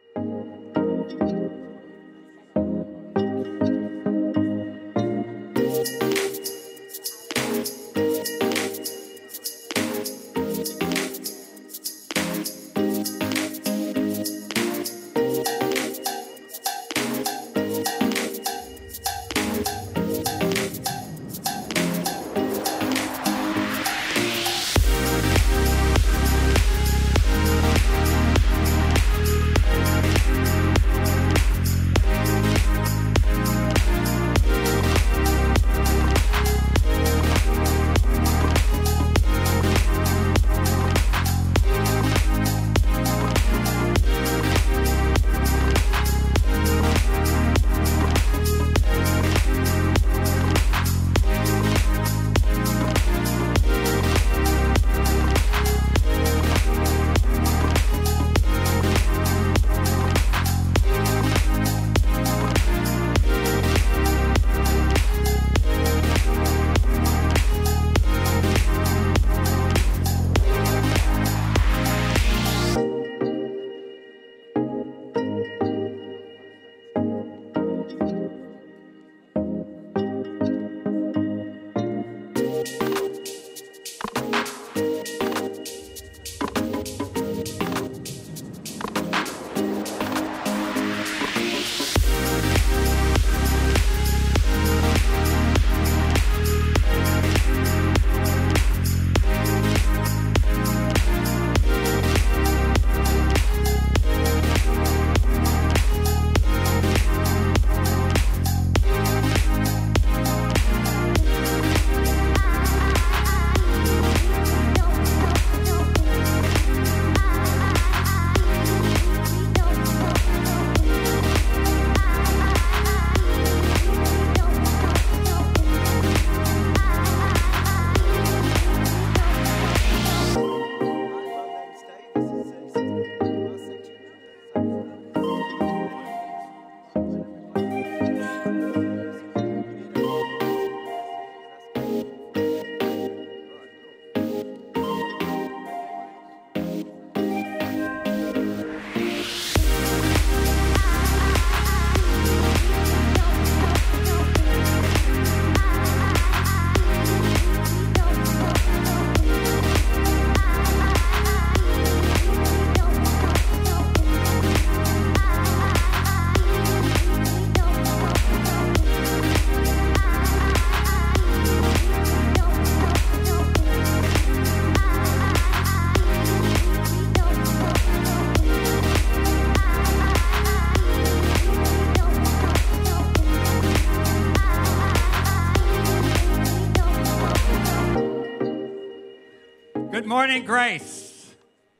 Good morning, Grace.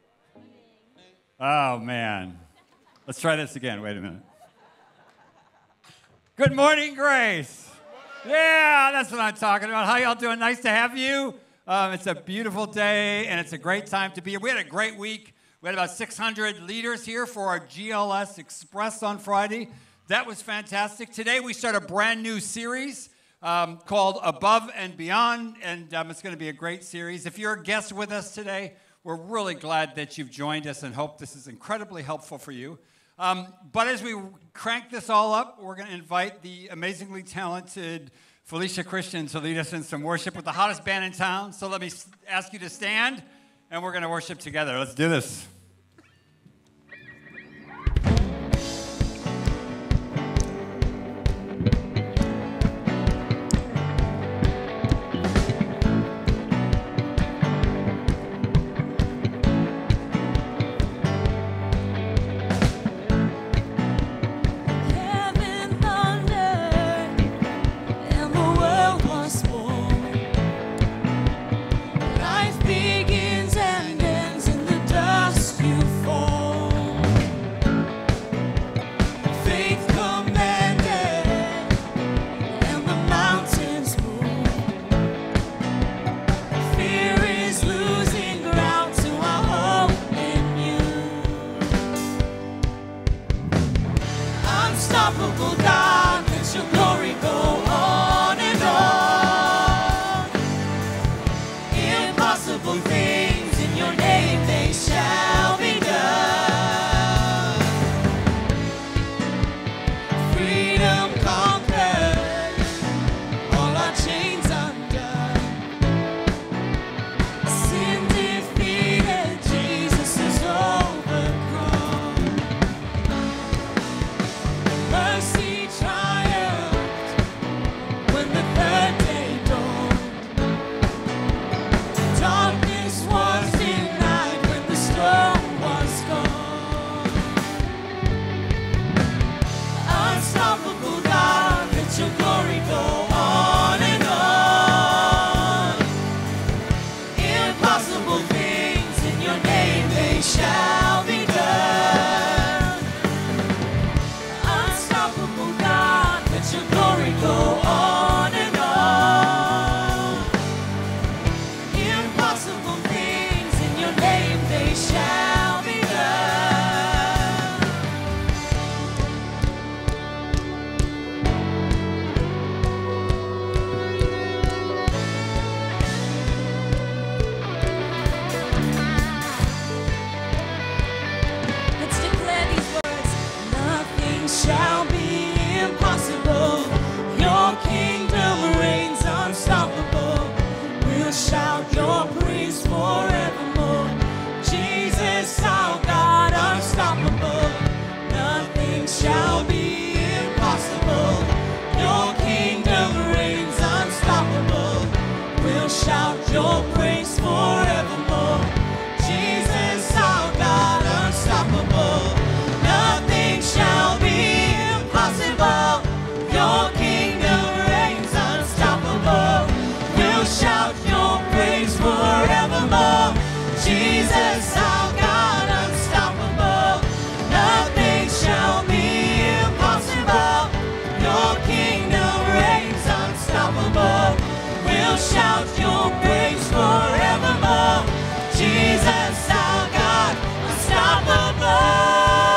Oh, man. Let's try this again. Wait a minute. Good morning, Grace. Yeah, that's what I'm talking about. How y'all doing? Nice to have you. It's a beautiful day, and it's a great time to be here. We had a great week. We had about 600 leaders here for our GLS Express on Friday. That was fantastic. Today, we start a brand new series called Above and Beyond, and it's going to be a great series. If you're a guest with us today, we're really glad that you've joined us and hope this is incredibly helpful for you. But as we crank this all up, we're going to invite the amazingly talented Felicia Christian to lead us in some worship with the hottest band in town. So let me ask you to stand, and we're going to worship together. Let's do this. freedom conquered, all our chains undone. Sin defeated, Jesus is overcome. Mercy triumphed when the third day dawned. Darkness was denied when the storm was gone. Unstoppable God, let your glory go on and on. Impossible things in your name, they shall be done. Unstoppable God, let your glory go on and on. Impossible things in your name, they shall be done. Let's declare these words. Nothing shall be impossible. Your kingdom reigns unstoppable. We'll shout your praise forevermore. Jesus, our God, unstoppable. Nothing shall be impossible. Your kingdom reigns unstoppable. We'll shout your praise forevermore. Jesus, our God, unstoppable. Nothing shall be impossible. Your kingdom reigns unstoppable. We'll shout your praise forevermore. Jesus, our God, unstoppable. Nothing shall be impossible. Your kingdom reigns unstoppable. We'll shout your praise forevermore. Jesus, our God, unstoppable.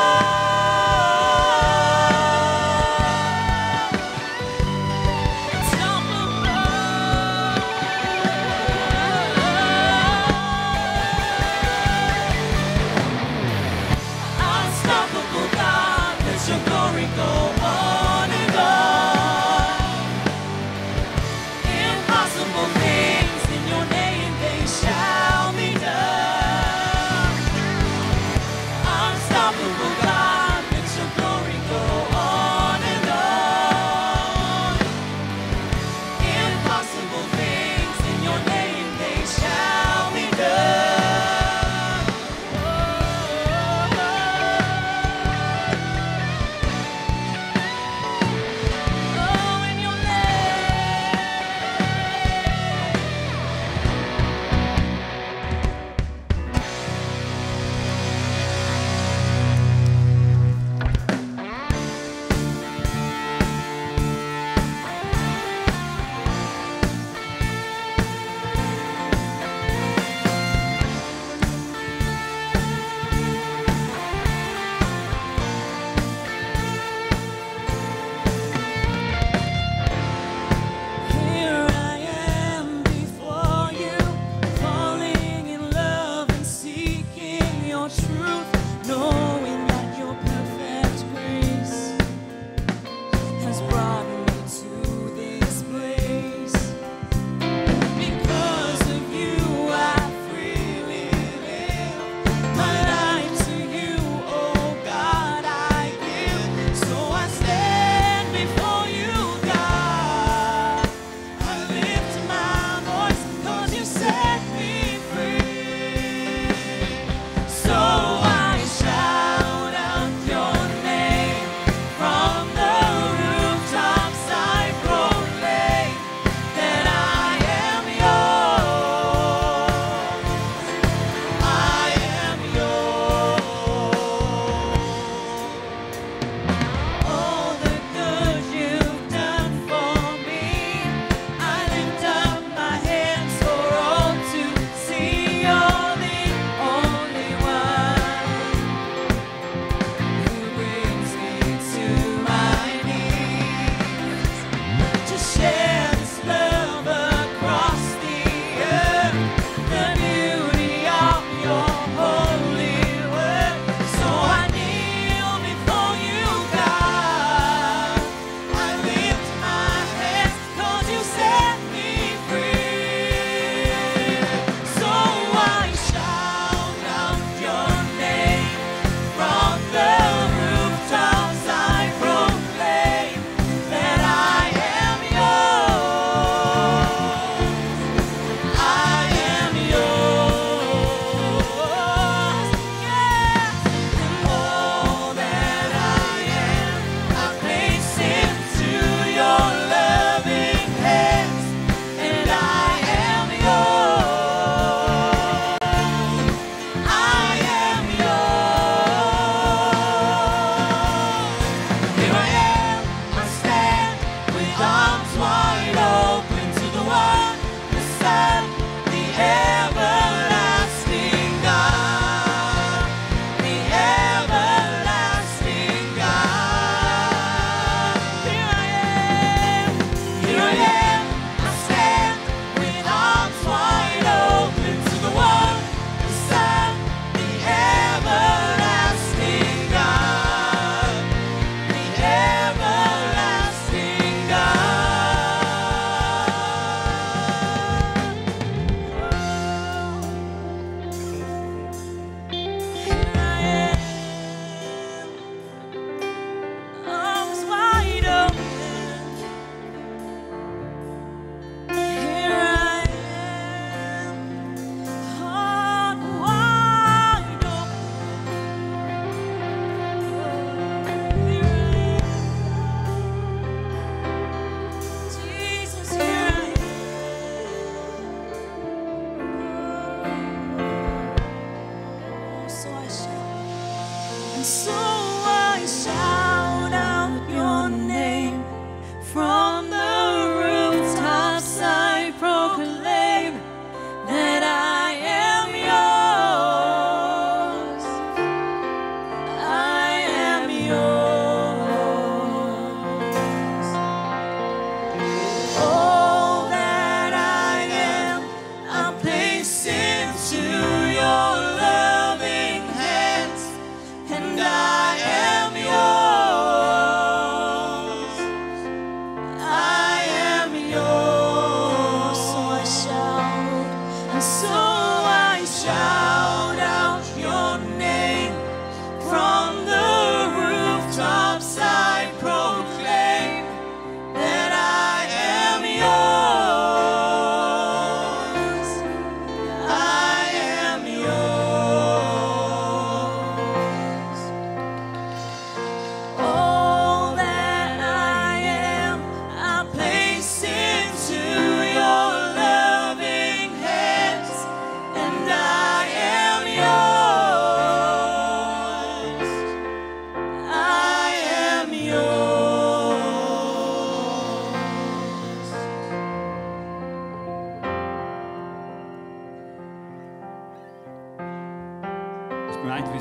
Unstoppable God, let your glory go on and on. Impossible things in your name, they shall be done. Unstoppable God, let your glory go on and on. Impossible things in your name, they shall be done.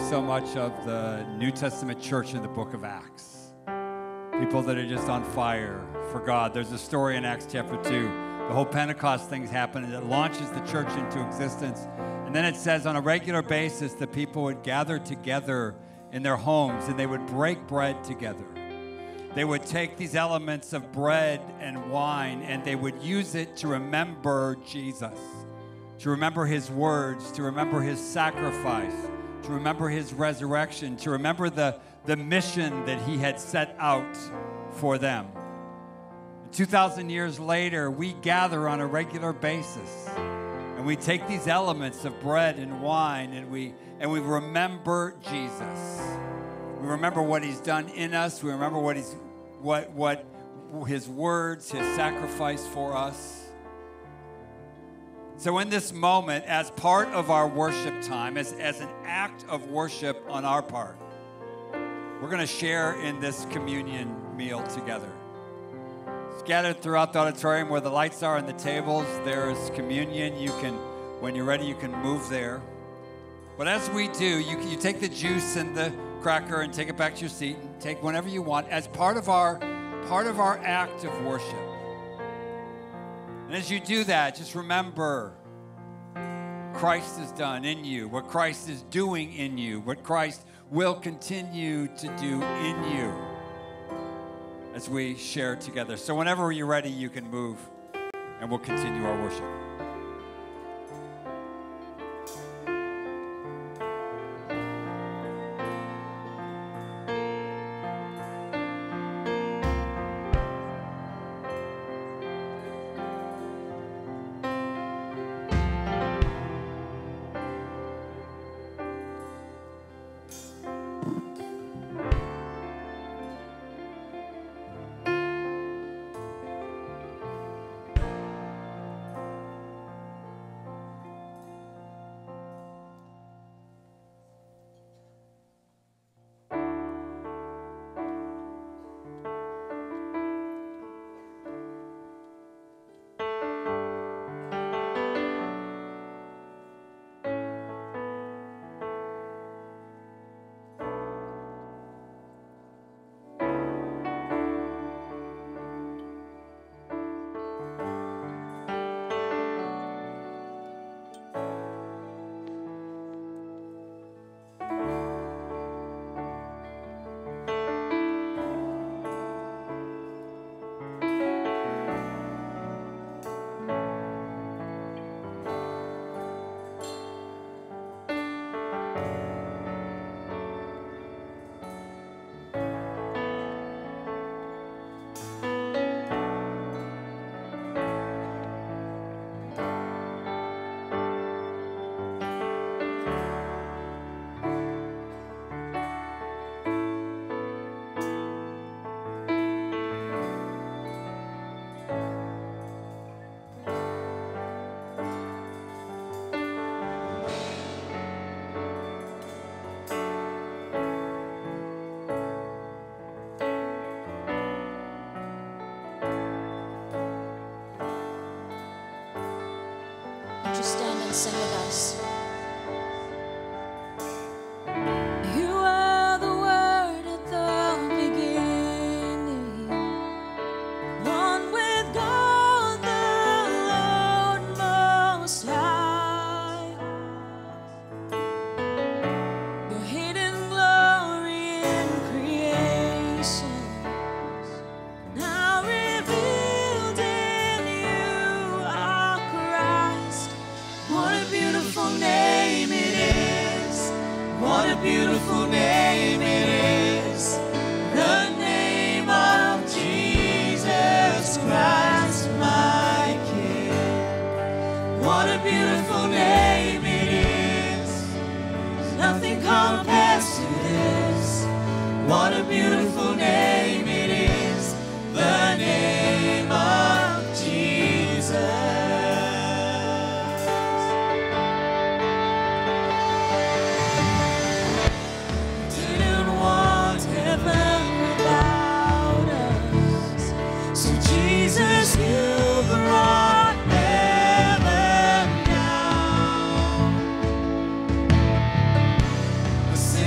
so much of the New Testament church in the book of Acts. People that are just on fire for God. There's a story in Acts chapter 2. The whole Pentecost thing's happened, and it launches the church into existence. And then it says on a regular basis, the people would gather together in their homes, and they would break bread together. They would take these elements of bread and wine, and they would use it to remember Jesus, to remember his words, to remember his sacrifice, to remember his resurrection, to remember the mission that he had set out for them. 2,000 years later, we gather on a regular basis, and we take these elements of bread and wine, and we remember Jesus. We remember what he's done in us. We remember what his words, his sacrifice for us. So in this moment, as part of our worship time, as an act of worship on our part, we're going to share in this communion meal together. Scattered throughout the auditorium where the lights are and the tables, there's communion. You can, when you're ready, you can move there. But as we do, you take the juice and the cracker and take it back to your seat and take whatever you want as part of our act of worship. And as you do that, just remember Christ has done in you, what Christ is doing in you, what Christ will continue to do in you as we share together. So whenever you're ready, you can move, and we'll continue our worship. Stand and sing with us. You are the Word at the beginning, one with God the Lord Most High. Your hidden glory in creation, now revealed in you are Christ. What a beautiful name it is. What a beautiful name it is. The name of Jesus Christ, my King. What a beautiful name it is. Nothing compares to this. What a beautiful name it is. The name of Jesus. Jesus, you brought heaven down.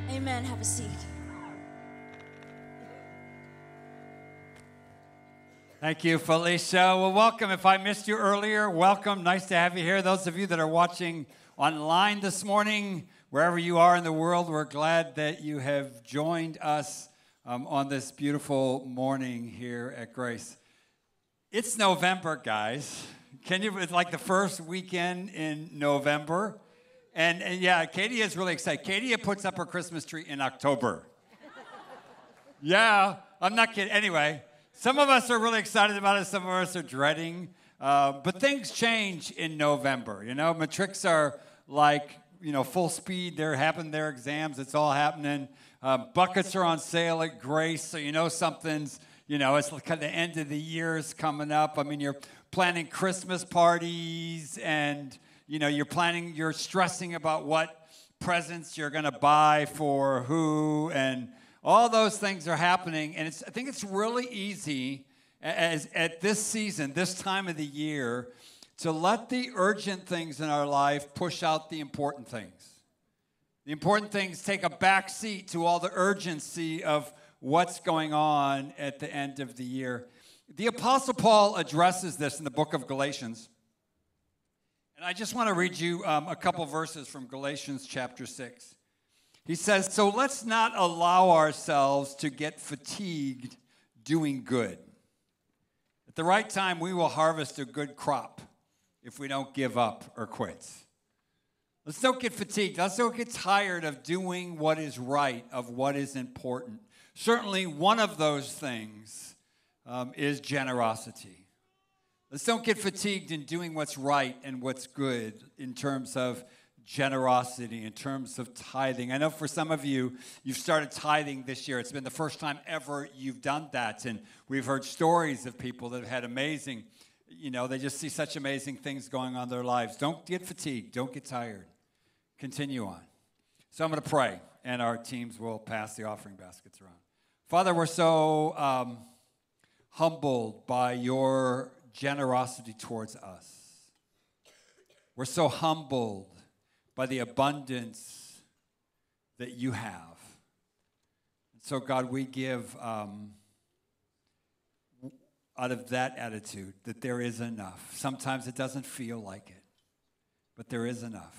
Amen. Have a seat. Thank you, Felicia. Well, welcome. If I missed you earlier, welcome. Nice to have you here. Those of you that are watching online this morning, wherever you are in the world, we're glad that you have joined us on this beautiful morning here at Grace. It's November, guys. It's like the first weekend in November. And yeah, Katie is really excited. Katie puts up her Christmas tree in October. Yeah, I'm not kidding. Anyway, some of us are really excited about it. Some of us are dreading. But things change in November. You know, matrics are like, full speed. They're having their exams. It's all happening. Buckets are on sale at Grace. So something's, it's like the end of the year is coming up. I mean, you're planning Christmas parties and, you're stressing about what presents you're going to buy for who, and all those things are happening. And I think it's really easy at this season, this time of the year, to let the urgent things in our life push out the important things. The important things take a back seat to all the urgency of what's going on at the end of the year. The Apostle Paul addresses this in the book of Galatians. And I just want to read you a couple verses from Galatians chapter 6. He says, "So let's not allow ourselves to get fatigued doing good. At the right time, we will harvest a good crop if we don't give up or quit." Let's don't get fatigued. Let's don't get tired of doing what is right, of what is important. Certainly, one of those things is generosity. Let's don't get fatigued in doing what's right and what's good in terms of generosity, in terms of tithing. I know for some of you, you've started tithing this year. It's been the first time ever you've done that. And we've heard stories of people that have had amazing, they just see such amazing things going on in their lives. Don't get fatigued. Don't get tired. Continue on. So I'm going to pray, and our teams will pass the offering baskets around. Father, we're so humbled by your generosity towards us. We're so humbled by the abundance that you have. And so, God, we give out of that attitude that there is enough. Sometimes it doesn't feel like it, but there is enough.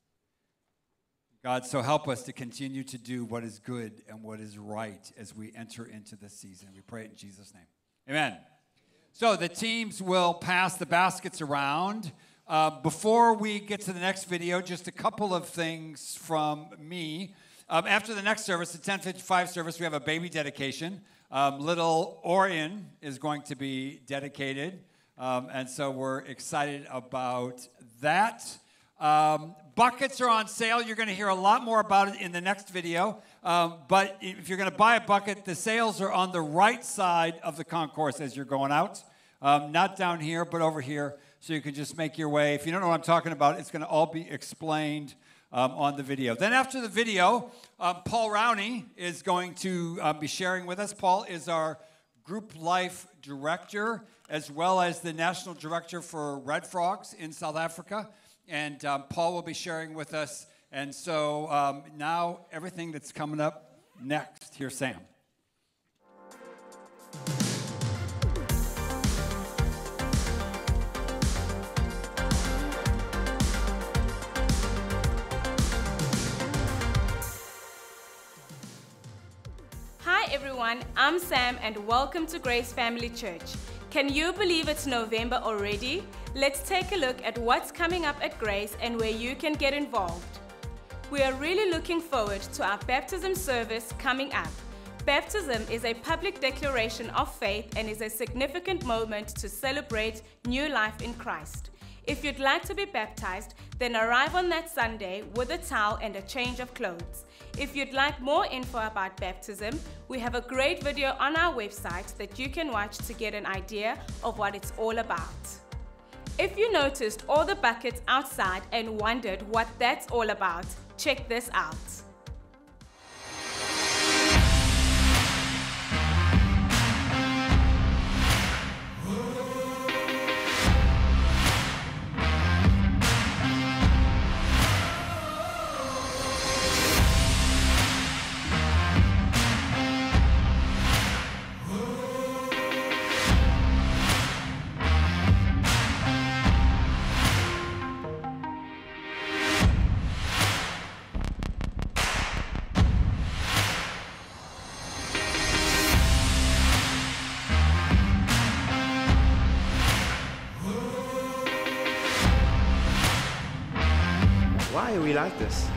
God, so help us to continue to do what is good and what is right as we enter into this season. We pray it in Jesus' name. Amen. So the teams will pass the baskets around. Before we get to the next video, just a couple of things from me. After the next service, the 10:55 service, we have a baby dedication. Little Orion is going to be dedicated, and so we're excited about that. Buckets are on sale. You're going to hear a lot more about it in the next video. But if you're going to buy a bucket, the sales are on the right side of the concourse as you're going out. Not down here, but over here. So you can just make your way. If you don't know what I'm talking about, it's going to all be explained on the video. Then after the video, Paul Rowney is going to be sharing with us. Paul is our group life director, as well as the national director for Red Frogs in South Africa. And Paul will be sharing with us. And so now everything that's coming up next. Here's Sam. Hi everyone, I'm Sam and welcome to Grace Family Church. Can you believe it's November already? Let's take a look at what's coming up at Grace and where you can get involved. We are really looking forward to our baptism service coming up. Baptism is a public declaration of faith and is a significant moment to celebrate new life in Christ. If you'd like to be baptized, then arrive on that Sunday with a towel and a change of clothes. If you'd like more info about baptism, we have a great video on our website that you can watch to get an idea of what it's all about. If you noticed all the buckets outside and wondered what that's all about, check this out. Hey, we like this.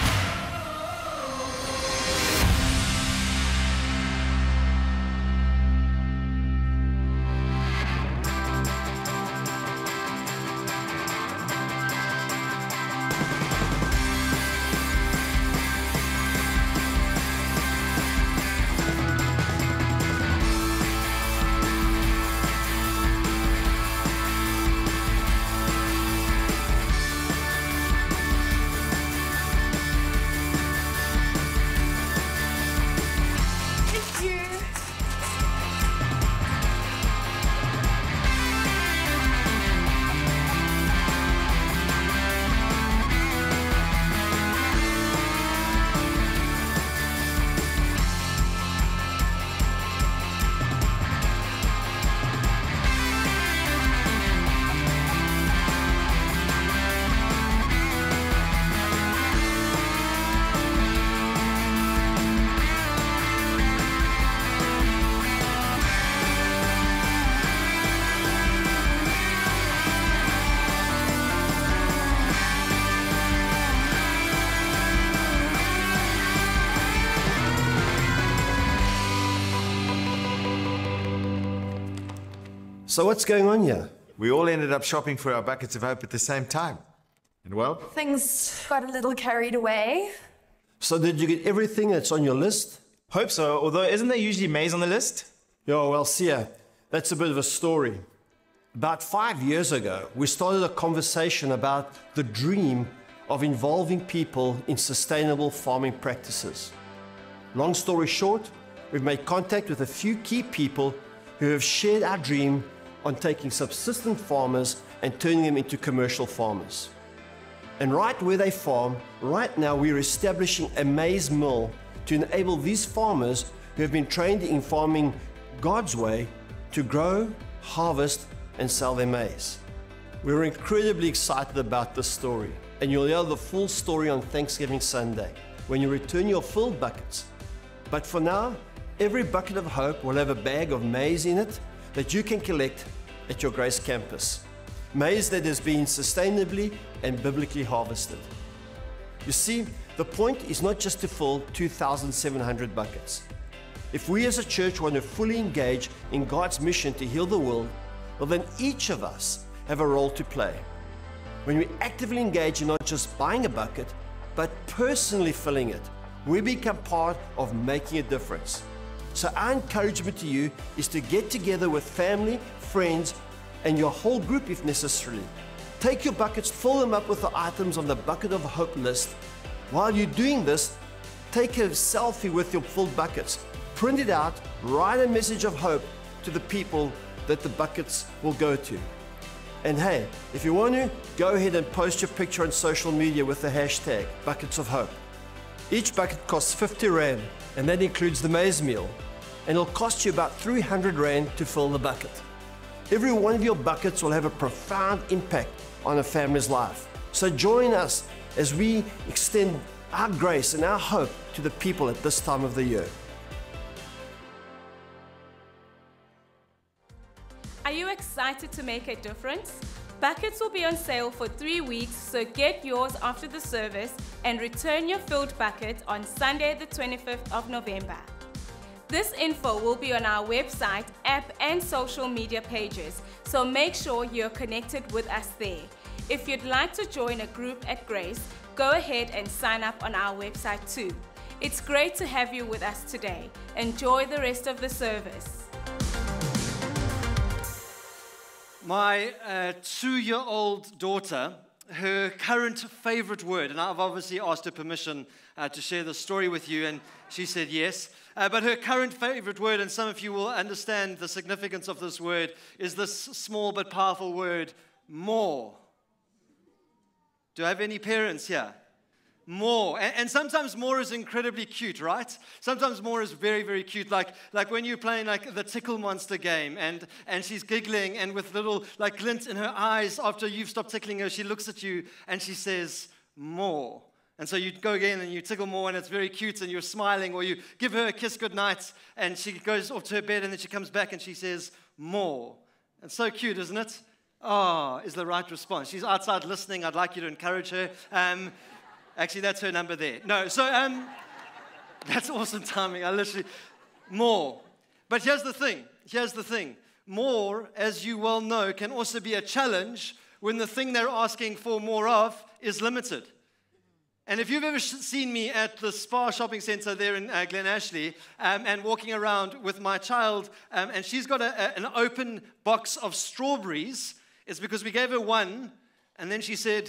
So what's going on here? We all ended up shopping for our buckets of hope at the same time. And well, Things got a little carried away. So did you get everything that's on your list? Hope so, although isn't there usually maize on the list? Yeah, well, Sia, that's a bit of a story. About 5 years ago, we started a conversation about the dream of involving people in sustainable farming practices. Long story short, we've made contact with a few key people who have shared our dream on taking subsistence farmers and turning them into commercial farmers. And right where they farm, right now we're establishing a maize mill to enable these farmers who have been trained in farming God's way to grow, harvest, and sell their maize. We're incredibly excited about this story, and you'll hear the full story on Thanksgiving Sunday when you return your filled buckets. But for now, every bucket of hope will have a bag of maize in it that you can collect at your Grace campus. Maize that has been sustainably and biblically harvested. You see, the point is not just to fill 2,700 buckets. If we as a church want to fully engage in God's mission to heal the world, well then each of us have a role to play. When we actively engage in not just buying a bucket, but personally filling it, we become part of making a difference. So our encouragement to you is to get together with family, friends, and your whole group if necessary. Take your buckets, fill them up with the items on the Bucket of Hope list. While you're doing this, take a selfie with your filled buckets. Print it out, write a message of hope to the people that the buckets will go to. And hey, if you want to, go ahead and post your picture on social media with the hashtag Buckets of Hope. Each bucket costs 50 Rand, and that includes the maize meal. And it'll cost you about 300 Rand to fill the bucket. Every one of your buckets will have a profound impact on a family's life. So join us as we extend our grace and our hope to the people at this time of the year. Are you excited to make a difference? Buckets will be on sale for 3 weeks, so get yours after the service and return your filled bucket on Sunday the 25th of November. This info will be on our website, app and social media pages, so make sure you're connected with us there. If you'd like to join a group at Grace, go ahead and sign up on our website too. It's great to have you with us today. Enjoy the rest of the service. My 2-year-old daughter, her current favorite word, and I've obviously asked her permission to share the story with you, and she said yes. But her current favorite word, and some of you will understand the significance of this word, is this small but powerful word, more. Do I have any parents here? More. And sometimes more is incredibly cute, right? Sometimes more is very, very cute. Like when you're playing like the Tickle Monster game and she's giggling and with little like glint in her eyes after you've stopped tickling her, she looks at you and she says, more. And so you go again and you tickle more and it's very cute and you're smiling, or you give her a kiss goodnight and she goes off to her bed and then she comes back and she says, more. And so cute, isn't it? Ah, is the right response. She's outside listening. I'd like you to encourage her. Actually, that's her number there. No, so that's awesome timing. I literally, more. But here's the thing. More, as you well know, can also be a challenge when the thing they're asking for more of is limited. And if you've ever seen me at the Spa shopping center there in Glen Ashley and walking around with my child, and she's got an open box of strawberries, it's because we gave her one, and then she said,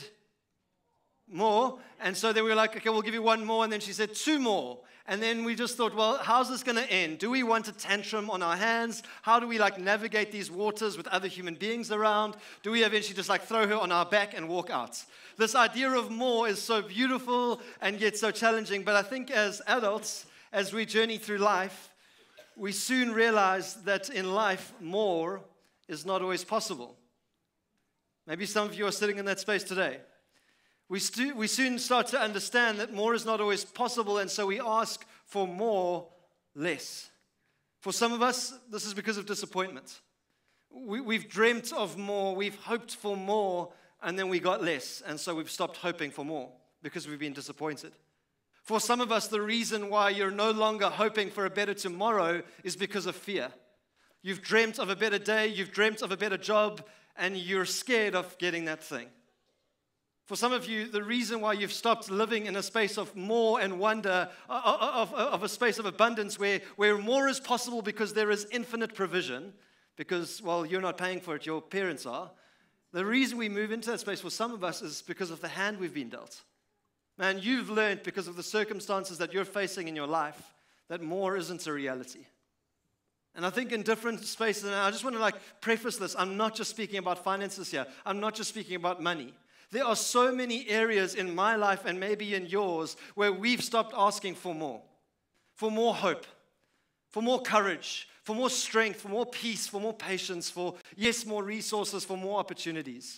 more. And so then we were like, okay, we'll give you one more. And then she said, two more. And then we just thought, well, how's this going to end? Do we want a tantrum on our hands? How do we navigate these waters with other human beings around? Do we eventually just throw her on our back and walk out? This idea of more is so beautiful and yet so challenging. But I think as adults, as we journey through life, we soon realize that in life, more is not always possible. Maybe some of you are sitting in that space today. We soon start to understand that more is not always possible, and so we ask for more, less. For some of us, this is because of disappointment. We've dreamt of more, we've hoped for more, and then we got less, and so we've stopped hoping for more because we've been disappointed. For some of us, the reason why you're no longer hoping for a better tomorrow is because of fear. You've dreamt of a better day, you've dreamt of a better job, and you're scared of getting that thing. For some of you, the reason why you've stopped living in a space of more and wonder, of a space of abundance where more is possible because there is infinite provision, because, well, you're not paying for it, your parents are. The reason we move into that space for some of us is because of the hand we've been dealt. Man, you've learned because of the circumstances that you're facing in your life that more isn't a reality. And I think in different spaces, and I just want to preface this, I'm not just speaking about finances here. I'm not just speaking about money. There are so many areas in my life and maybe in yours where we've stopped asking for more hope, for more courage, for more strength, for more peace, for more patience, for, yes, more resources, for more opportunities.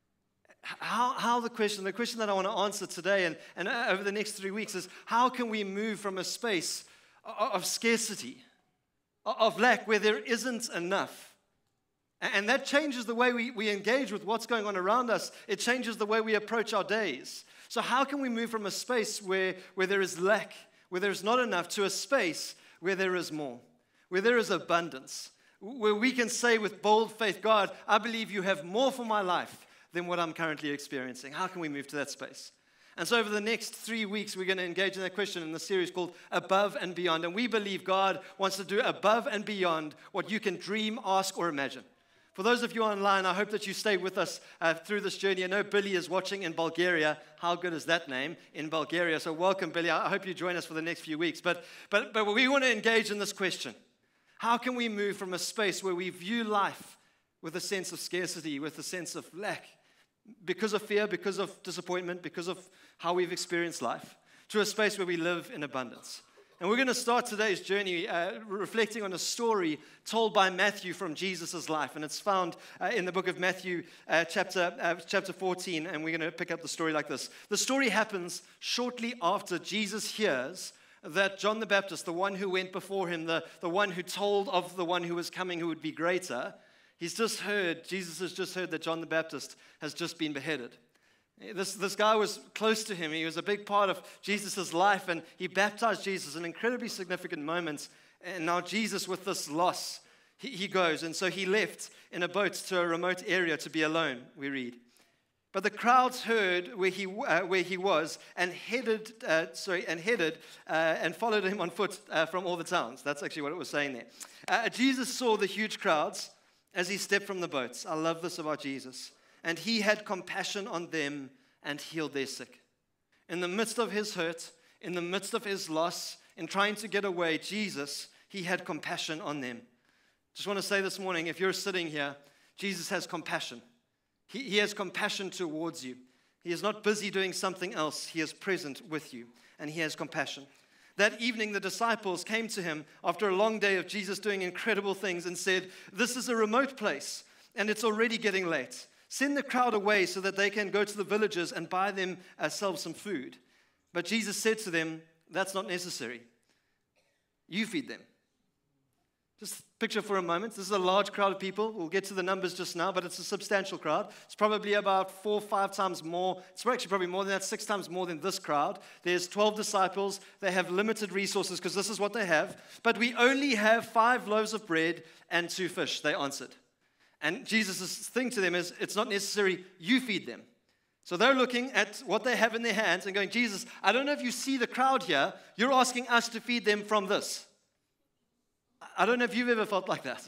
The question that I want to answer today and over the next 3 weeks is, how can we move from a space of scarcity, of lack, where there isn't enough? And that changes the way we engage with what's going on around us. It changes the way we approach our days. So how can we move from a space where there is lack, where there's not enough, to a space where there is more, where there is abundance, where we can say with bold faith, God, I believe you have more for my life than what I'm currently experiencing. How can we move to that space? And so over the next 3 weeks, we're going to engage in that question in the series called Above and Beyond. And we believe God wants to do above and beyond what you can dream, ask, or imagine. For those of you online, I hope that you stay with us through this journey. I know Billy is watching in Bulgaria. How good is that name, in Bulgaria? So welcome, Billy. I hope you join us for the next few weeks. But we want to engage in this question. How can we move from a space where we view life with a sense of scarcity, with a sense of lack, because of fear, because of disappointment, because of how we've experienced life, to a space where we live in abundance? And we're going to start today's journey reflecting on a story told by Matthew from Jesus' life. And it's found in the book of Matthew, chapter 14. And we're going to pick up the story like this. The story happens shortly after Jesus hears that John the Baptist, the one who went before him, the one who told of the one who was coming who would be greater, Jesus has just heard that John the Baptist has just been beheaded. This guy was close to him. He was a big part of Jesus' life, and he baptized Jesus, an incredibly significant moment. And now Jesus, with this loss, he goes. And so he left in a boat to a remote area to be alone, we read. But the crowds heard where he was and and followed him on foot from all the towns. That's actually what it was saying there. Jesus saw the huge crowds as he stepped from the boats. I love this about Jesus. And he had compassion on them and healed their sick. In the midst of his hurt, in the midst of his loss, in trying to get away, Jesus, he had compassion on them. Just want to say this morning, if you're sitting here, Jesus has compassion. He has compassion towards you. He is not busy doing something else. He is present with you, and he has compassion. That evening, the disciples came to him after a long day of Jesus doing incredible things and said, "This is a remote place, and it's already getting late. Send the crowd away so that they can go to the villages and buy themselves some food." But Jesus said to them, "That's not necessary. You feed them." Just picture for a moment. This is a large crowd of people. We'll get to the numbers just now, but it's a substantial crowd. It's probably about 4 or 5 times more. It's actually probably more than that, 6 times more than this crowd. There's 12 disciples. They have limited resources because this is what they have. But we only have 5 loaves of bread and 2 fish, they answered. And Jesus' thing to them is, it's not necessary you feed them. So they're looking at what they have in their hands and going, Jesus, I don't know if you see the crowd here. You're asking us to feed them from this. I don't know if you've ever felt like that.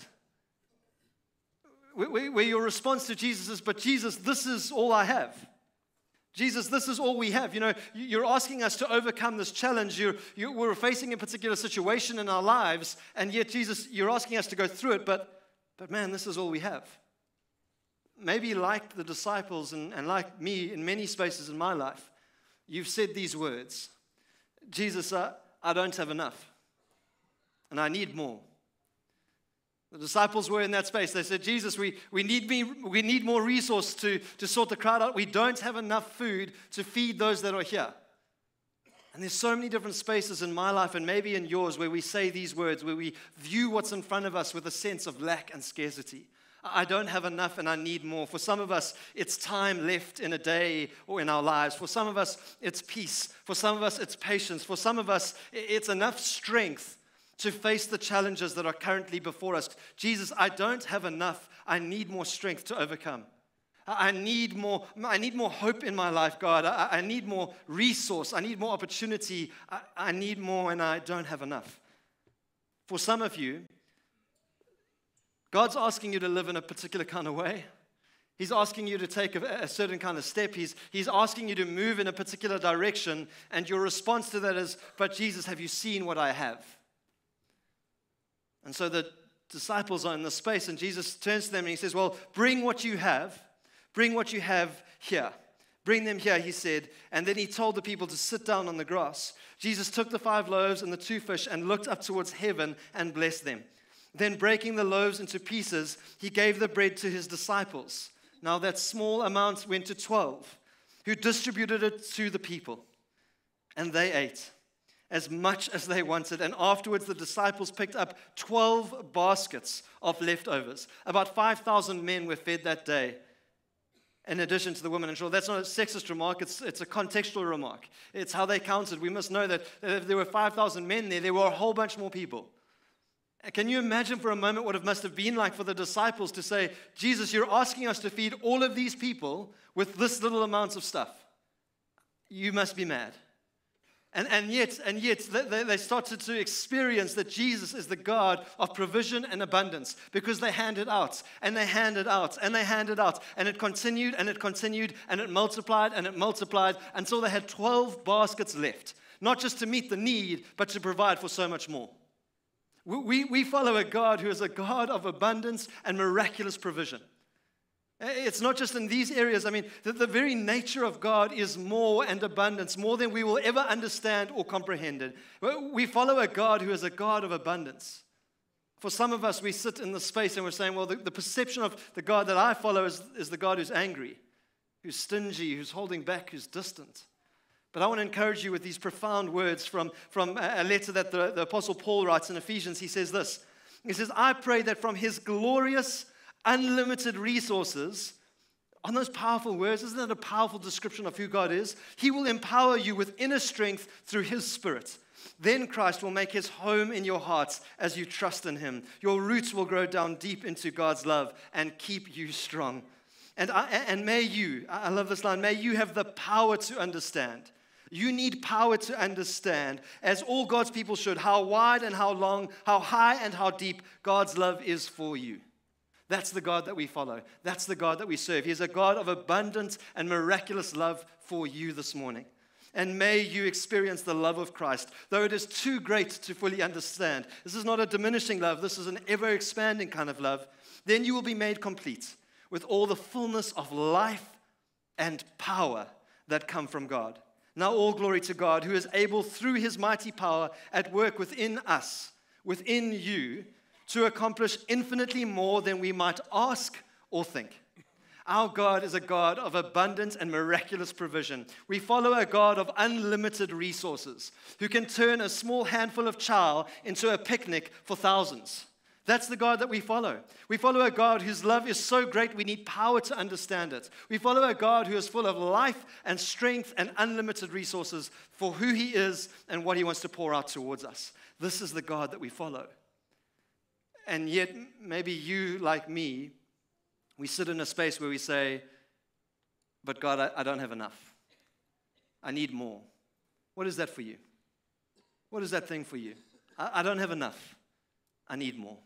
Where your response to Jesus is, but Jesus, this is all I have. Jesus, this is all we have. You know, you're asking us to overcome this challenge. We're facing a particular situation in our lives, and yet, Jesus, you're asking us to go through it, but man, this is all we have. Maybe like the disciples and like me in many spaces in my life, you've said these words, Jesus, I don't have enough, and I need more. The disciples were in that space. They said, Jesus, we need more resource to sort the crowd out. We don't have enough food to feed those that are here. And there's so many different spaces in my life and maybe in yours where we say these words, where we view what's in front of us with a sense of lack and scarcity. I don't have enough and I need more. For some of us, it's time left in a day or in our lives. For some of us, it's peace. For some of us, it's patience. For some of us, it's enough strength to face the challenges that are currently before us. Jesus, I don't have enough. I need more strength to overcome. I need more hope in my life, God. I need more resource. I need more opportunity. I need more, and I don't have enough. For some of you, God's asking you to live in a particular kind of way. He's asking you to take a certain kind of step. He's asking you to move in a particular direction, and your response to that is, but Jesus, have you seen what I have? And so the disciples are in this space, and Jesus turns to them and he says, well, bring what you have here. Bring them here, he said. And then he told the people to sit down on the grass. Jesus took the 5 loaves and the 2 fish and looked up towards heaven and blessed them. Then breaking the loaves into pieces, he gave the bread to his disciples. Now that small amount went to 12, who distributed it to the people. And they ate as much as they wanted. And afterwards, the disciples picked up 12 baskets of leftovers. About 5,000 men were fed that day, in addition to the women and children. That's not a sexist remark, it's a contextual remark. It's how they counted. We must know that if there were 5,000 men there were a whole bunch more people. Can you imagine for a moment what it must have been like for the disciples to say, Jesus, you're asking us to feed all of these people with this little amount of stuff? You must be mad. And yet they started to experience that Jesus is the God of provision and abundance because they handed out, and they handed out, and they handed out. And it continued, and it continued, and it multiplied, and it multiplied until they had 12 baskets left. Not just to meet the need, but to provide for so much more. We follow a God who is a God of abundance and miraculous provision. It's not just in these areas. I mean, the very nature of God is more and abundance, more than we will ever understand or comprehend it. We follow a God who is a God of abundance. For some of us, we sit in the space and we're saying, well, the perception of the God that I follow is the God who's angry, who's stingy, who's holding back, who's distant. But I want to encourage you with these profound words from a letter that the Apostle Paul writes in Ephesians. He says this. He says, I pray that from his glorious unlimited resources, on those powerful words, isn't that a powerful description of who God is? He will empower you with inner strength through his Spirit. Then Christ will make his home in your hearts as you trust in him. Your roots will grow down deep into God's love and keep you strong. And may you, I love this line, may you have the power to understand. You need power to understand, as all God's people should, how wide and how long, how high and how deep God's love is for you. That's the God that we follow. That's the God that we serve. He is a God of abundant and miraculous love for you this morning. And may you experience the love of Christ, though it is too great to fully understand. This is not a diminishing love. This is an ever-expanding kind of love. Then you will be made complete with all the fullness of life and power that come from God. Now all glory to God, who is able through his mighty power at work within us, within you, to accomplish infinitely more than we might ask or think. Our God is a God of abundant and miraculous provision. We follow a God of unlimited resources who can turn a small handful of chow into a picnic for thousands. That's the God that we follow. We follow a God whose love is so great we need power to understand it. We follow a God who is full of life and strength and unlimited resources for who He is and what He wants to pour out towards us. This is the God that we follow. And yet, maybe you, like me, we sit in a space where we say, but God, I don't have enough. I need more. What is that for you? What is that thing for you? I don't have enough. I need more.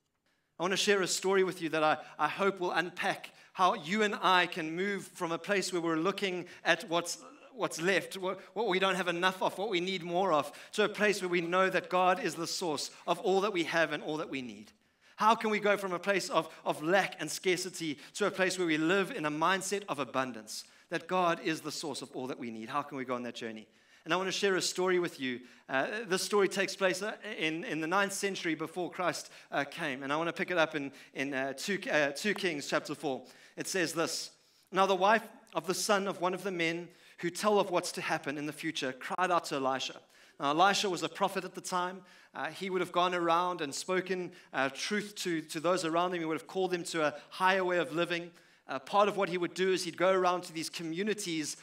I want to share a story with you that I hope will unpack how you and I can move from a place where we're looking at what's left, what we don't have enough of, what we need more of, to a place where we know that God is the source of all that we have and all that we need. How can we go from a place of lack and scarcity to a place where we live in a mindset of abundance, that God is the source of all that we need? How can we go on that journey? And I want to share a story with you. This story takes place in the 9th century before Christ came. And I want to pick it up in 2 Kings chapter 4. It says this: Now the wife of the son of one of the men who tell of what's to happen in the future cried out to Elisha. Now Elisha was a prophet at the time. He would have gone around and spoken truth to those around him. He would have called them to a higher way of living. Part of what he would do is he'd go around to these communities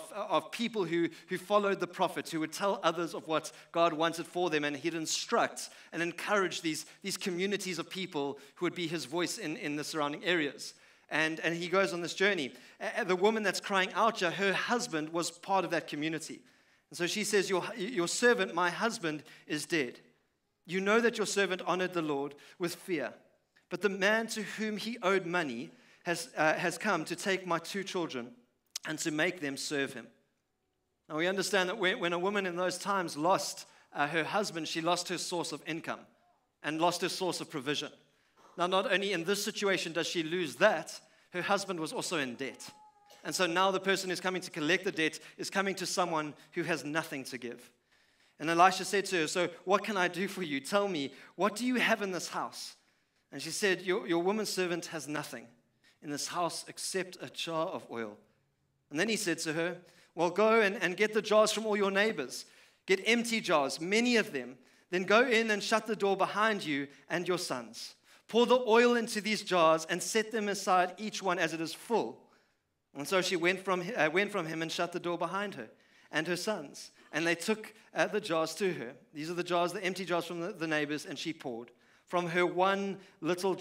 of people who followed the prophets, who would tell others of what God wanted for them, and he'd instruct and encourage these communities of people who would be his voice in the surrounding areas. And he goes on this journey. The woman that's crying out, her husband was part of that community. And so she says, your servant, my husband, is dead. You know that your servant honored the Lord with fear. But the man to whom he owed money has come to take my 2 children and to make them serve him. Now we understand that when a woman in those times lost her husband, she lost her source of income and lost her source of provision. Now not only in this situation does she lose that, her husband was also in debt. And so now the person who's coming to collect the debt is coming to someone who has nothing to give. And Elisha said to her, so what can I do for you? Tell me, what do you have in this house? And she said, your woman servant has nothing in this house except a jar of oil. And then he said to her, well, go and get the jars from all your neighbors. Get empty jars, many of them. Then go in and shut the door behind you and your sons. Pour the oil into these jars and set them aside, each one as it is full. And so she went from him and shut the door behind her and her sons. And they took the jars to her. These are the jars, the empty jars from the neighbors, and she poured. From her one little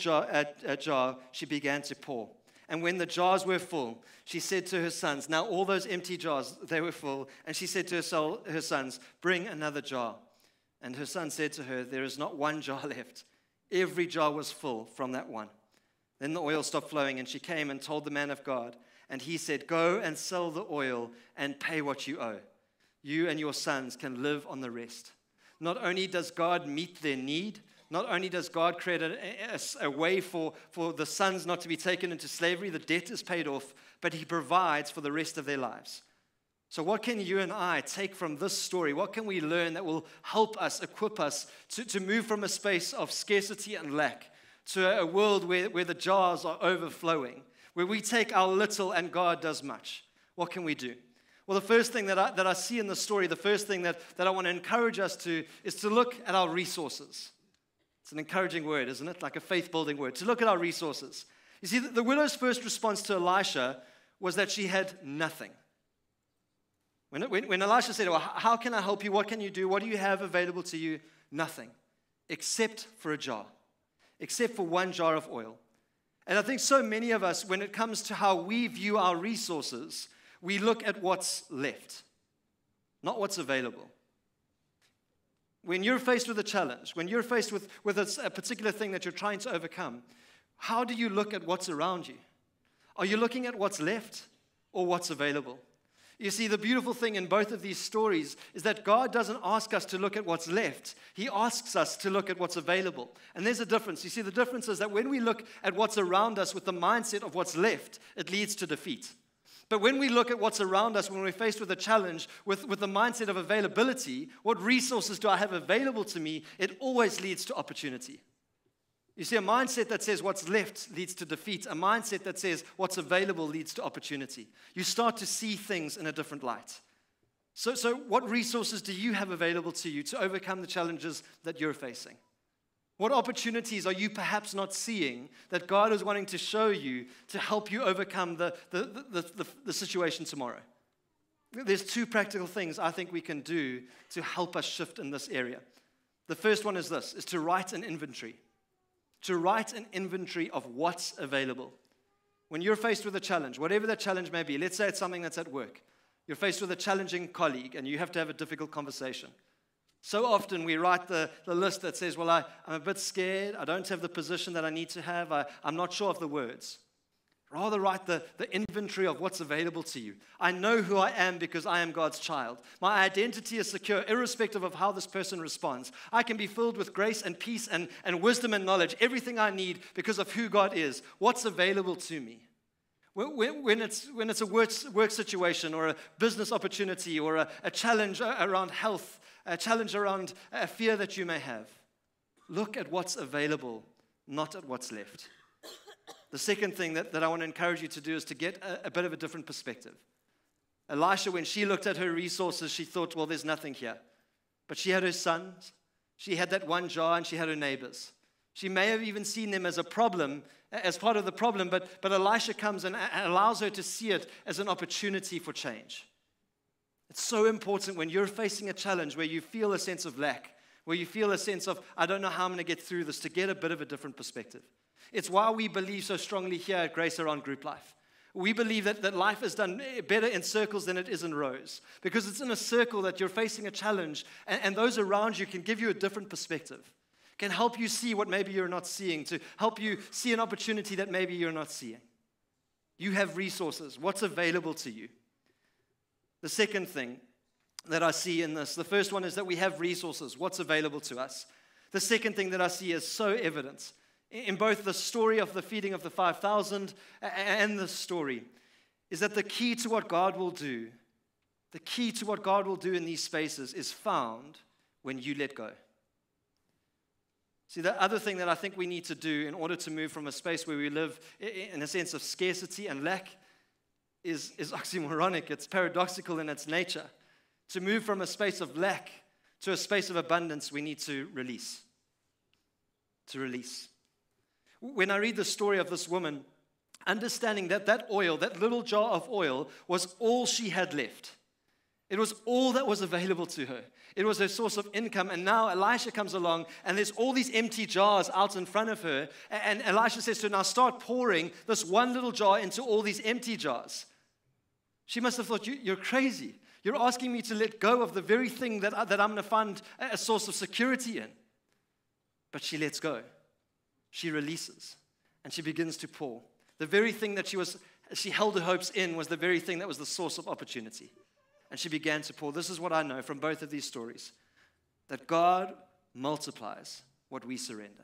jar, she began to pour. And when the jars were full, she said to her sons, now all those empty jars, they were full. And she said to her sons, bring another jar. And her son said to her, there is not one jar left. Every jar was full from that one. Then the oil stopped flowing, and she came and told the man of God. And he said, go and sell the oil and pay what you owe. You and your sons can live on the rest. Not only does God meet their need, not only does God create a way for the sons not to be taken into slavery, the debt is paid off, but he provides for the rest of their lives. So what can you and I take from this story? What can we learn that will help us, equip us to move from a space of scarcity and lack to a world where the jars are overflowing, where we take our little and God does much? What can we do? Well, the first thing that I see in the story, the first thing that I want to encourage us to, is to look at our resources. It's an encouraging word, isn't it? Like a faith-building word. To look at our resources. You see, the widow's first response to Elisha was that she had nothing. When Elisha said, well, how can I help you? What can you do? What do you have available to you? Nothing. Except for a jar. Except for one jar of oil. And I think so many of us, when it comes to how we view our resources, we look at what's left, not what's available. When you're faced with a challenge, when you're faced with a particular thing that you're trying to overcome, how do you look at what's around you? Are you looking at what's left or what's available? You see, the beautiful thing in both of these stories is that God doesn't ask us to look at what's left. He asks us to look at what's available. And there's a difference. You see, the difference is that when we look at what's around us with the mindset of what's left, it leads to defeat. But when we look at what's around us, when we're faced with a challenge, with the mindset of availability, what resources do I have available to me, it always leads to opportunity. You see, a mindset that says what's left leads to defeat. A mindset that says what's available leads to opportunity. You start to see things in a different light. So what resources do you have available to you to overcome the challenges that you're facing? What opportunities are you perhaps not seeing that God is wanting to show you to help you overcome the situation tomorrow? There's two practical things I think we can do to help us shift in this area. The first one is this, is to write an inventory. To write an inventory of what's available. When you're faced with a challenge, whatever that challenge may be, let's say it's something that's at work. You're faced with a challenging colleague and you have to have a difficult conversation. So often we write the list that says, well, I'm a bit scared. I don't have the position that I need to have. I'm not sure of the words. Rather write the inventory of what's available to you. I know who I am because I am God's child. My identity is secure irrespective of how this person responds. I can be filled with grace and peace and wisdom and knowledge, everything I need because of who God is. What's available to me? When it's a work situation or a business opportunity or a challenge around health, a challenge around a fear that you may have, look at what's available, not at what's left. The second thing that I want to encourage you to do is to get a bit of a different perspective. Elisha, when she looked at her resources, she thought, well, there's nothing here. But she had her sons, she had that one jar, and she had her neighbors. She may have even seen them as a problem, as part of the problem, but Elisha comes and allows her to see it as an opportunity for change. It's so important when you're facing a challenge where you feel a sense of lack, where you feel a sense of, I don't know how I'm going to get through this, to get a bit of a different perspective. It's why we believe so strongly here at Grace around group life. We believe that life is done better in circles than it is in rows. Because it's in a circle that you're facing a challenge, and those around you can give you a different perspective, can help you see what maybe you're not seeing, to help you see an opportunity that maybe you're not seeing. You have resources. What's available to you? The second thing that I see in this, the first one is that we have resources. What's available to us? The second thing that I see is so evident in both the story of the feeding of the 5,000 and the story, is that the key to what God will do, in these spaces is found when you let go. See, the other thing that I think we need to do in order to move from a space where we live in a sense of scarcity and lack is oxymoronic. It's paradoxical in its nature. To move from a space of lack to a space of abundance, we need to release. To release. When I read the story of this woman, understanding that oil, that little jar of oil, was all she had left. It was all that was available to her. It was her source of income. And now Elisha comes along, and there's all these empty jars out in front of her. And Elisha says to her, now start pouring this one little jar into all these empty jars. She must have thought, you're crazy. You're asking me to let go of the very thing that I'm going to find a source of security in. But she lets go. She releases, and she begins to pour. The very thing that she held her hopes in was the very thing that was the source of opportunity. And she began to pour. This is what I know from both of these stories, that God multiplies what we surrender.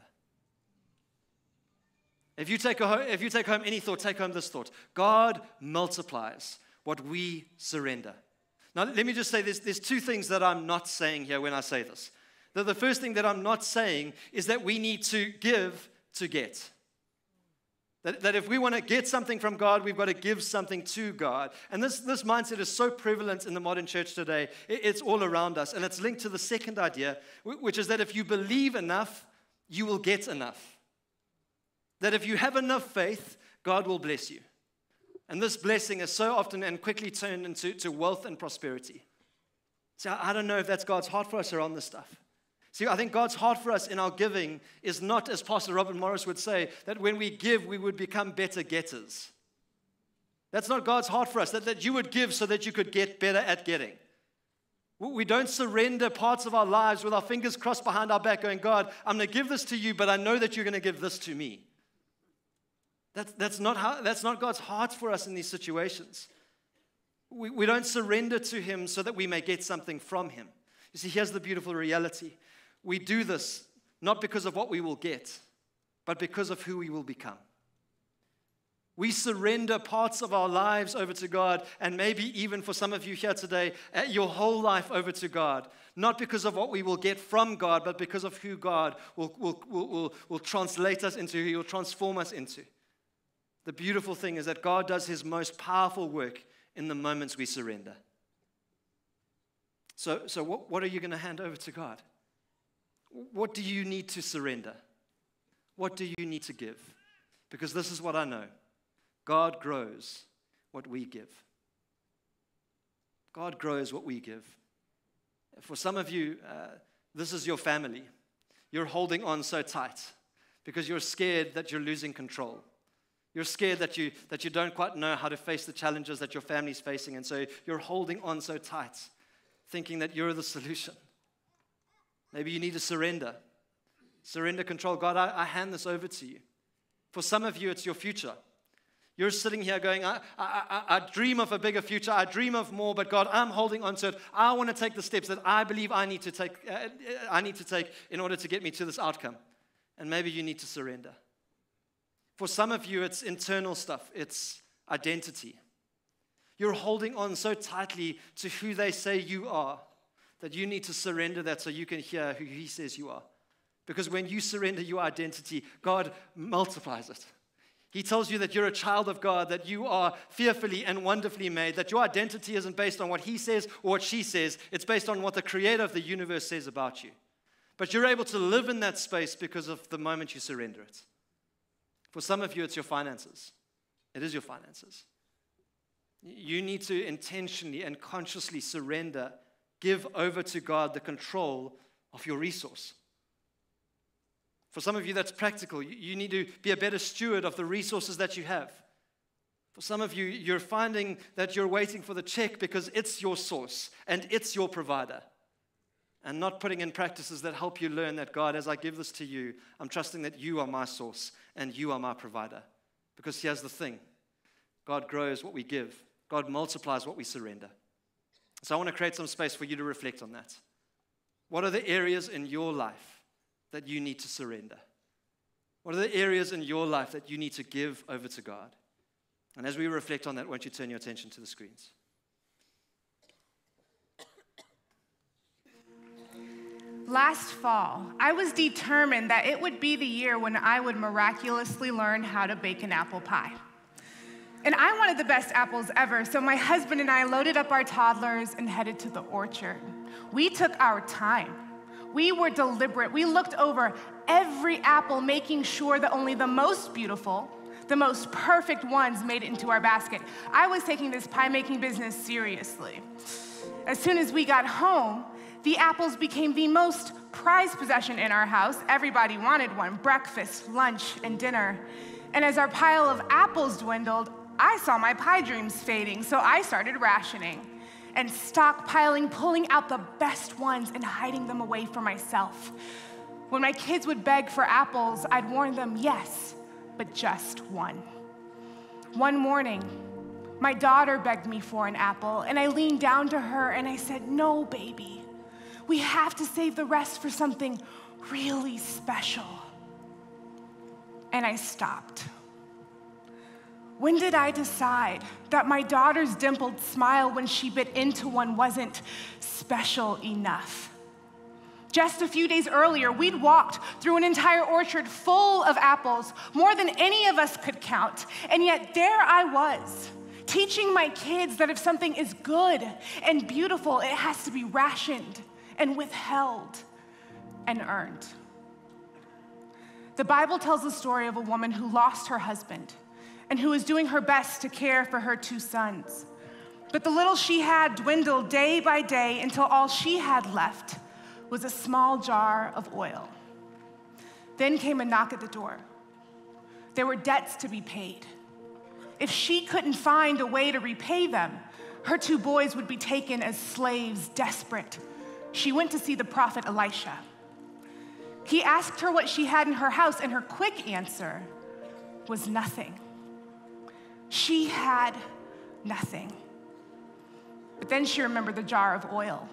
If you take home any thought, take home this thought. God multiplies what we surrender. Now, let me just say there's two things that I'm not saying here when I say this. The first thing that I'm not saying is that we need to give to get. That if we want to get something from God, we've got to give something to God. And this mindset is so prevalent in the modern church today. It's all around us. And it's linked to the second idea, which is that if you believe enough, you will get enough. That if you have enough faith, God will bless you. And this blessing is so often and quickly turned into wealth and prosperity. So I don't know if that's God's heart for us around this stuff. See, I think God's heart for us in our giving is not, as Pastor Robert Morris would say, that when we give, we would become better getters. That's not God's heart for us, that you would give so that you could get better at getting. We don't surrender parts of our lives with our fingers crossed behind our back going, God, I'm going to give this to you, but I know that you're going to give this to me. That's not God's heart for us in these situations. We don't surrender to Him so that we may get something from Him. You see, here's the beautiful reality. We do this not because of what we will get, but because of who we will become. We surrender parts of our lives over to God, and maybe even for some of you here today, your whole life over to God, not because of what we will get from God, but because of who God will translate us into, who He will transform us into. The beautiful thing is that God does His most powerful work in the moments we surrender. So what are you going to hand over to God? what do you need to surrender? What do you need to give? Because this is what I know. God grows what we give. God grows what we give. For some of you, this is your family. You're holding on so tight because you're scared that you're losing control. You're scared that you don't quite know how to face the challenges that your family's facing, and so you're holding on so tight, thinking that you're the solution. Maybe you need to surrender. Surrender control. God, I hand this over to you. For some of you, it's your future. You're sitting here going, I dream of a bigger future. I dream of more, but God, I'm holding on to it. I want to take the steps that I believe I need to take in order to get me to this outcome. And maybe you need to surrender. For some of you, it's internal stuff. It's identity. You're holding on so tightly to who they say you are that you need to surrender that so you can hear who He says you are. Because when you surrender your identity, God multiplies it. He tells you that you're a child of God, that you are fearfully and wonderfully made, that your identity isn't based on what He says or what she says. It's based on what the Creator of the universe says about you. But you're able to live in that space because of the moment you surrender it. For some of you, it's your finances. It is your finances. You need to intentionally and consciously surrender, give over to God the control of your resource. For some of you, that's practical. You need to be a better steward of the resources that you have. For some of you, you're finding that you're waiting for the check because it's your source and it's your provider. And not putting in practices that help you learn that, God, as I give this to you, I'm trusting that you are my source and you are my provider. Because here's the thing. God grows what we give. God multiplies what we surrender. So I want to create some space for you to reflect on that. What are the areas in your life that you need to surrender? What are the areas in your life that you need to give over to God? And as we reflect on that, won't you turn your attention to the screens? Last fall, I was determined that it would be the year when I would miraculously learn how to bake an apple pie. And I wanted the best apples ever, so my husband and I loaded up our toddlers and headed to the orchard. We took our time. We were deliberate. We looked over every apple, making sure that only the most beautiful, the most perfect ones made it into our basket. I was taking this pie-making business seriously. As soon as we got home, the apples became the most prized possession in our house. Everybody wanted one, breakfast, lunch, and dinner. And as our pile of apples dwindled, I saw my pie dreams fading, so I started rationing and stockpiling, pulling out the best ones and hiding them away for myself. When my kids would beg for apples, I'd warn them, yes, but just one. One morning, my daughter begged me for an apple, and I leaned down to her and I said, no, baby. We have to save the rest for something really special. And I stopped. When did I decide that my daughter's dimpled smile when she bit into one wasn't special enough? Just a few days earlier, we'd walked through an entire orchard full of apples, more than any of us could count. And yet there I was, teaching my kids that if something is good and beautiful, it has to be rationed and withheld and earned. The Bible tells the story of a woman who lost her husband and who was doing her best to care for her 2 sons. But the little she had dwindled day by day until all she had left was a small jar of oil. Then came a knock at the door. There were debts to be paid. If she couldn't find a way to repay them, her 2 boys would be taken as slaves, desperate. She went to see the prophet Elisha. He asked her what she had in her house, and her quick answer was nothing. She had nothing. But then she remembered the jar of oil.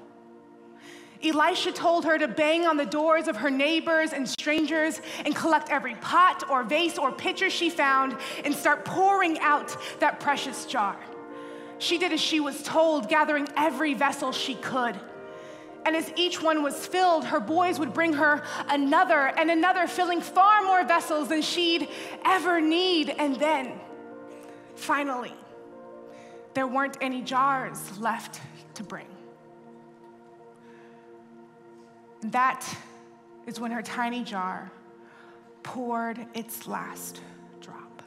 Elisha told her to bang on the doors of her neighbors and strangers and collect every pot or vase or pitcher she found and start pouring out that precious jar. She did as she was told, gathering every vessel she could. And as each one was filled, her boys would bring her another and another, filling far more vessels than she'd ever need. And then, finally, there weren't any jars left to bring. That is when her tiny jar poured its last drop.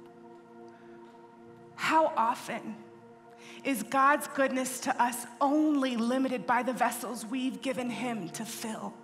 How often is God's goodness to us only limited by the vessels we've given him to fill?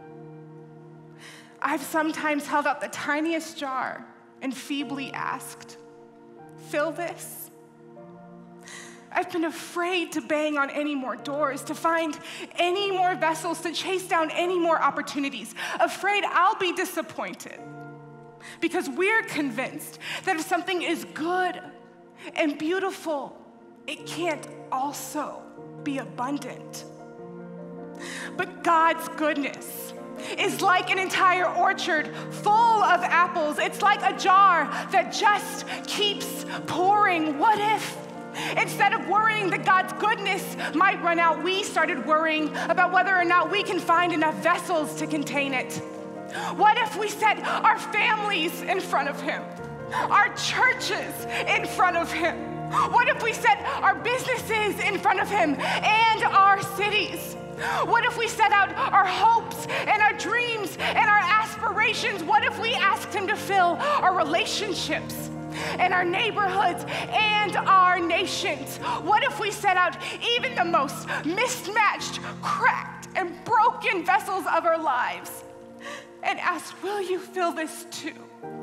I've sometimes held out the tiniest jar and feebly asked, "Fill this?" I've been afraid to bang on any more doors, to find any more vessels, to chase down any more opportunities, afraid I'll be disappointed. Because we're convinced that if something is good and beautiful, it can't also be abundant. But God's goodness is like an entire orchard full of apples. It's like a jar that just keeps pouring. What if, instead of worrying that God's goodness might run out, we started worrying about whether or not we can find enough vessels to contain it? What if we set our families in front of him, our churches in front of him? What if we set our businesses in front of him and our cities? What if we set out our hopes and our dreams and our aspirations? What if we asked him to fill our relationships and our neighborhoods and our nations? What if we set out even the most mismatched, cracked, and broken vessels of our lives and asked, will you fill this too?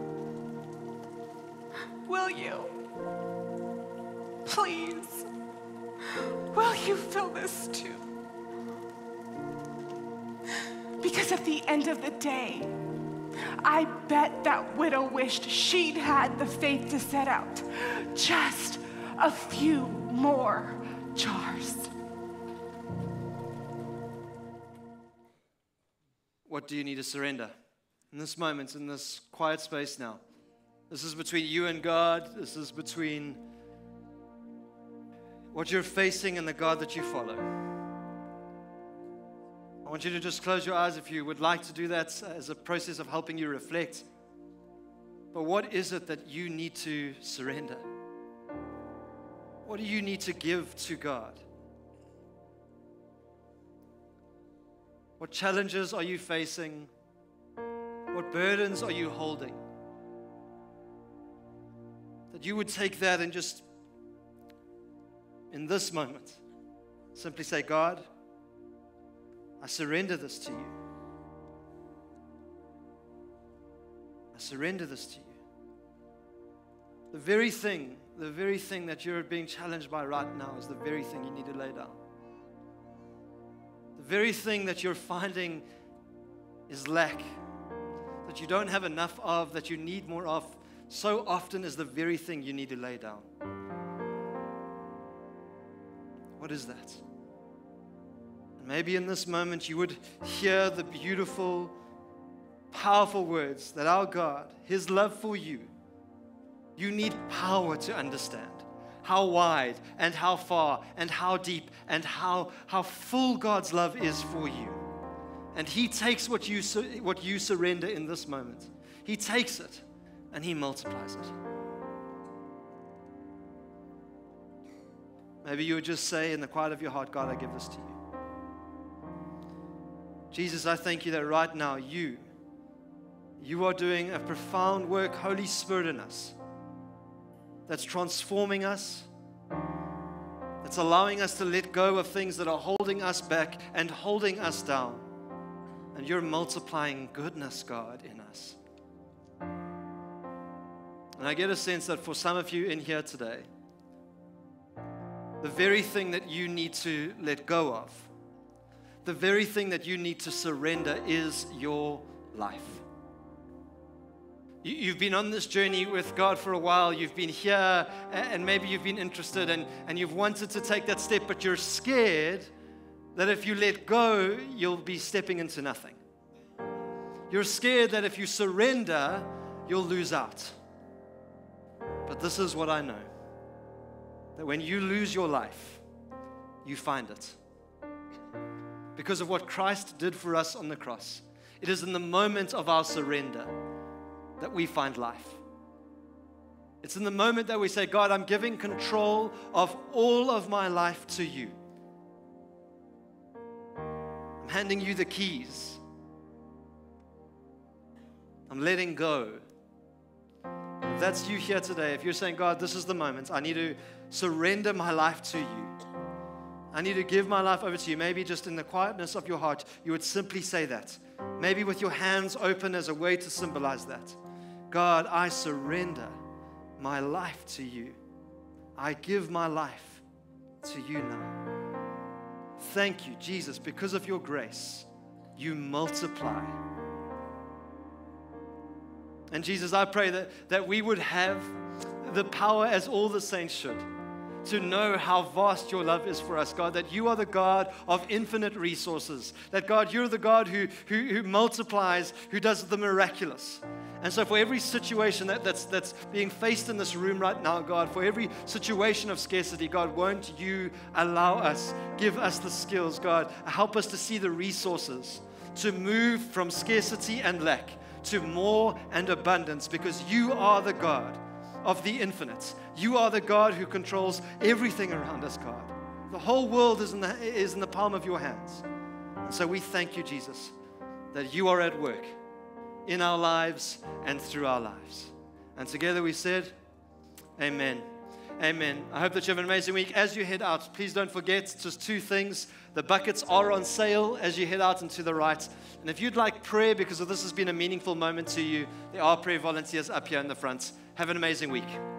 Will you? Please, will you fill this too? Because at the end of the day, I bet that widow wished she'd had the faith to set out just a few more jars. What do you need to surrender? In this moment, in this quiet space now. This is between you and God. This is between what you're facing and the God that you follow. I want you to just close your eyes if you would like to do that as a process of helping you reflect. But what is it that you need to surrender? What do you need to give to God? What challenges are you facing? What burdens are you holding? That you would take that and just, in this moment, simply say, God, I surrender this to you. I surrender this to you. The very thing that you're being challenged by right now is the very thing you need to lay down. The very thing that you're finding is lack, that you don't have enough of, that you need more of, so often is the very thing you need to lay down. What is that? And maybe in this moment you would hear the beautiful, powerful words that our God, His love for you, you need power to understand how wide and how far and how deep and how full God's love is for you. And He takes what you surrender in this moment. He takes it and He multiplies it. Maybe you would just say in the quiet of your heart, God, I give this to you. Jesus, I thank you that right now you are doing a profound work, Holy Spirit, in us, that's transforming us, that's allowing us to let go of things that are holding us back and holding us down. And you're multiplying goodness, God, in us. And I get a sense that for some of you in here today, the very thing that you need to let go of, the very thing that you need to surrender is your life. You've been on this journey with God for a while. You've been here and maybe you've been interested and you've wanted to take that step, but you're scared that if you let go, you'll be stepping into nothing. You're scared that if you surrender, you'll lose out. But this is what I know, that when you lose your life, you find it. Because of what Christ did for us on the cross. It is in the moment of our surrender that we find life. It's in the moment that we say, God, I'm giving control of all of my life to you. I'm handing you the keys. I'm letting go. If that's you here today, if you're saying, God, this is the moment, I need to surrender my life to you. I need to give my life over to you. Maybe just in the quietness of your heart, you would simply say that. Maybe with your hands open as a way to symbolize that. God, I surrender my life to you. I give my life to you now. Thank you, Jesus, because of your grace, you multiply. And Jesus, I pray that we would have the power, as all the saints should, to know how vast your love is for us, God, that you are the God of infinite resources, that God, you're the God who multiplies, who does the miraculous. And so for every situation that's being faced in this room right now, God, for every situation of scarcity, God, won't you allow us, give us the skills, God, help us to see the resources, to move from scarcity and lack to more and abundance, because you are the God of the infinite. You are the God who controls everything around us, God. The whole world is in the palm of your hands. And so we thank you, Jesus, that you are at work in our lives and through our lives. And together we said, amen. Amen. I hope that you have an amazing week. As you head out, please don't forget just two things. The buckets are on sale as you head out and to the right. And if you'd like prayer because this has been a meaningful moment to you, there are prayer volunteers up here in the front. Have an amazing week.